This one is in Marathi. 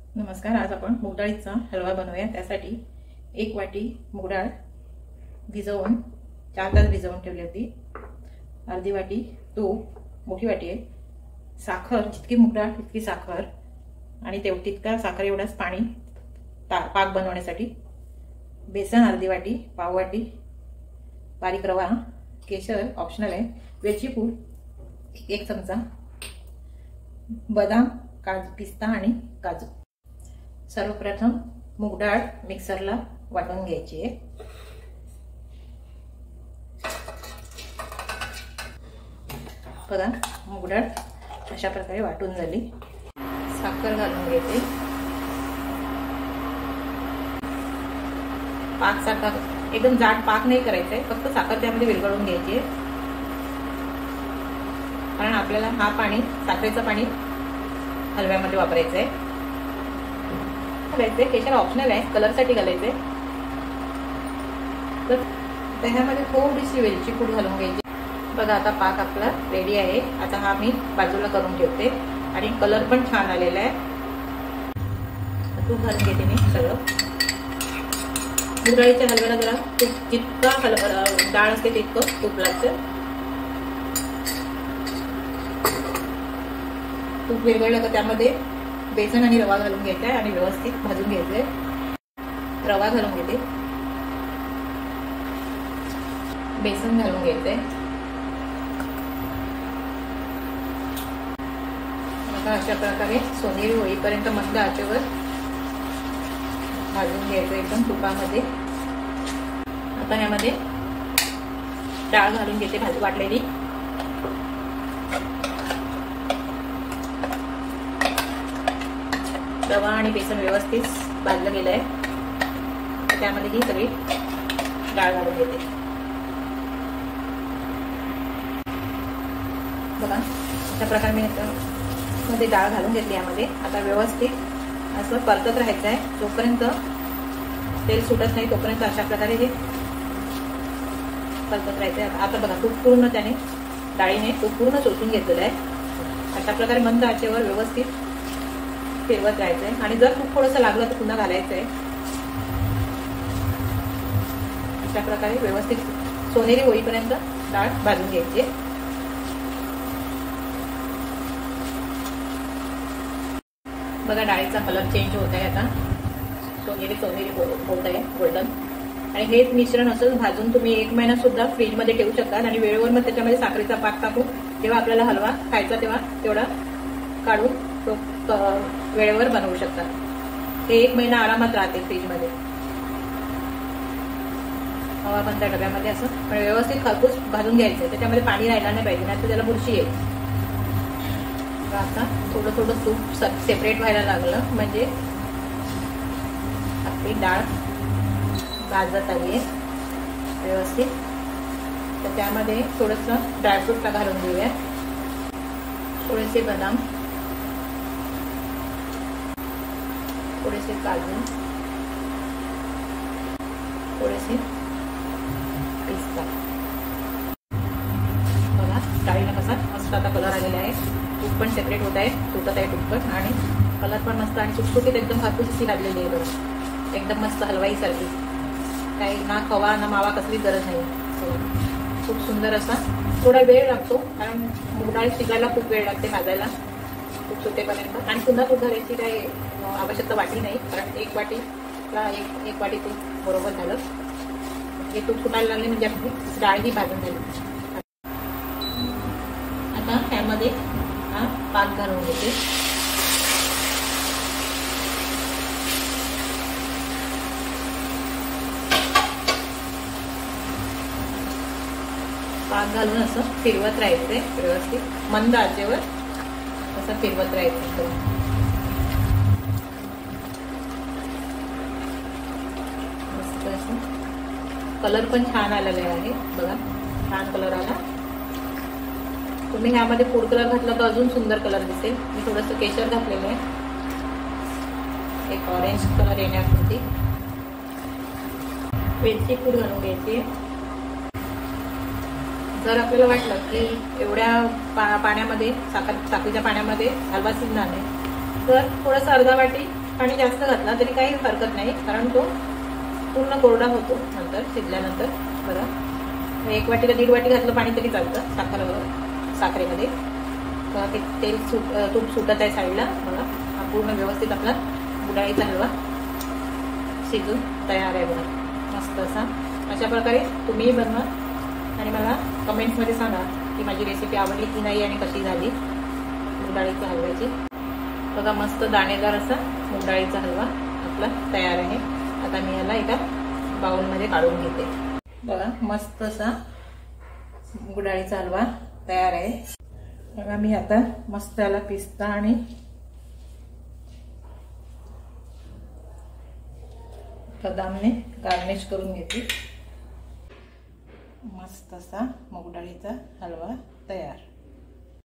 नमस्कार। आज आपण मूग डाळीचा हलवा बनवूया। त्यासाठी 1 वाटी मूग डाळ भिजवून 4 तास भिजवून ठेवली होती। अर्धी वाटी तूप, मोठी वाटी आहे। साखर, जितकी मूग डाळ तितकी साखर आणि तितका साखर एवढाच पाणी पाक बनवण्यासाठी। बेसन अर्धी वाटी, पाव वाटी, बारीक रवा, केशर ऑप्शनल आहे, वेलची पूड 1 चमचा, बदाम, काजू, पिस्ता आणि काजू। सर्वप्रथम मूग डाळ मिक्सरला वाटून घ्यायची आहे। बघा, मूग डाळ अशा प्रकारे वाटून झाली। साखर घालून घ्यायची। पाक साखर एकदम जाड पाक नाही करायचा आहे, फक्त साखर त्यामध्ये विरघळून घ्यायची आहे। कारण आपल्याला हा पाणी, साखरेचं पाणी हलव्यामध्ये वापरायचं आहे। केशर ऑप्शनल आहे, कलर साठी घालायचे। तर त्यामध्ये थोडीशी वेलची पूड घालून घ्यायची। बघा, आता पाक आपला रेडी आहे। आता हा मी बाजूला करून ठेवते आणि कलर पण छान आलेला आहे। तूप घालून घेते मी सगळं। मूग डाळीच्या हलव्याला जरा जितका डाळ असते तितकं तूप लागतं। तूप विरघळलं का त्यामध्ये बेसन आणि रवा घालून घ्यायचा आहे आणि व्यवस्थित भाजून घ्यायचंय। रवा घालून घेते, बेसन घालून घ्यायचंय। आता अशा प्रकारे सोनेरी होईपर्यंत मंद आचेवर भाजून घ्यायचं एकदम तुपामध्ये। आता यामध्ये डाळ घालून घेते भाजी वाटलेली। रवा आणि बेसन व्यवस्थित भाजलं गेलंय। त्यामध्ये ही सगळी डाळ घालून घेते। बघा, अशा प्रकारे मी मध्ये डाळ घालून घेतली यामध्ये। आता व्यवस्थित असं परतत राहायचं आहे जोपर्यंत तेल सुटत नाही तोपर्यंत अशा प्रकारे हे परतत राहायचंय। आता बघा, तूप पूर्ण त्याने डाळीने तूप पूर्ण शोषून घेतलेलं आहे। अशा प्रकारे मंद आचेवर व्यवस्थित फिरवत राहायचंय आणि जर तूप थोडंसं लागलं तर पुन्हा घालायचंय। अशा प्रकारे व्यवस्थित सोनेरी होईपर्यंत डाळ भाजून घ्यायची। बघा, डाळीचा कलर चेंज होत आहे, आता सोनेरी होत आहे, गोल्डन। आणि हे मिश्रण असं भाजून तुम्ही 1 महिना सुद्धा फ्रीज मध्ये ठेवू शकता आणि वेळेवर मग त्याच्यामध्ये साखरेचा पाक टाकून जेव्हा आपल्याला हलवा खायचा तेव्हा तेवढा काढून तो वेळेवर बनवू शकता। हे 1 महिना आरामात राहते फ्रीज मध्ये, हवाबंद डब्यामध्ये असं। पण व्यवस्थित खरपूस भाजून घ्यायचं, त्याच्यामध्ये पाणी राहिला नाही पाहिजे, नाही तर त्याला बुरशी येईल। आता थोडं थोडं तूप सेपरेट व्हायला लागलं म्हणजे आपली डाळ भाजत आली आहे व्यवस्थित। तर त्यामध्ये थोडंसं ड्रायफ्रूट घालून देऊया। थोडेसे बदाम, थोडेसे काजू, थोडेसे पिस्ता। बघा, डाळीला कसा मस्त आता कलर आलेला आहे। तूप पण सेपरेट होत आहे, सुटत आहे तूप पण, आणि कलर पण मस्त आणि सुटसुटीत एकदम खरपूस अशी लागलेली आहे। बघा, एकदम मस्त हलवाई सारखी, काही ना खवा ना मावा कसलीच गरज नाही। खूप सुंदर असा। थोडा वेळ लागतो कारण मूग डाळ शिजायला खूप वेळ लागते, भाजायला तूप सुटेपर्यंत। आणि पुन्हा तूप घालायची काही आवश्यकता वाटली नाही, कारण 1 वाटीला 1 वाटी तूप बरोबर झालं। हे तूप सुटायला लागले म्हणजे आपली डाळ ही भाजून झाली। आता त्यामध्ये हा पाक घालून घेते। पाक घालून असं फिरवत राहायचंय व्यवस्थित, मंद आचेवर असं फिरवत राहायचं। मस्त असं कलर पण छान आलेला आहे। बघा, छान कलर आला। तुम्ही ह्यामध्ये फूड कलर घातला तर अजून सुंदर कलर दिसेल। मी थोडंसं केशर घातलेलं आहे, एक ऑरेंज कलर येण्यापुरती। वेलची पूड घालून घ्यायची। जर आपल्याला वाटलं की एवढ्या पाण्यामध्ये साखरेच्या पाण्यामध्ये हलवा शिजणार नाही तर थोडंसं अर्धा वाटी पाणी जास्त घातला तरी काही हरकत नाही, कारण तो पूर्ण कोरडा होतो नंतर शिजल्यानंतर. बघा 1 वाटी का 1.5 वाटी घातलं पाणी तरी चालतं साखरेमध्ये. ते तेल तूप सुटत आहे साईडला. बघा हा पूर्ण व्यवस्थित आपला गुडाळीचा हलवा शिजून तयार आहे. बघा मस्त अशा प्रकारे तुम्ही बनवा आणि मला कमेंट्समध्ये सांगा की माझी रेसिपी आवडली की नाही आणि कशी झाली मुगडाळीच्या हलव्याची. बघा मस्त दाणेदार असा मुगडाळीचा हलवा आपला तयार आहे. आता मी याला एका बाउलमध्ये काढून घेते. बघा मस्त असा मुगडाळीचा हलवा तयार आहे. बघा मी आता मस्त याला पिस्ता आणि बदामने गार्निश करून घेते. मस्त असा मुगडाळीचा हलवा तयार.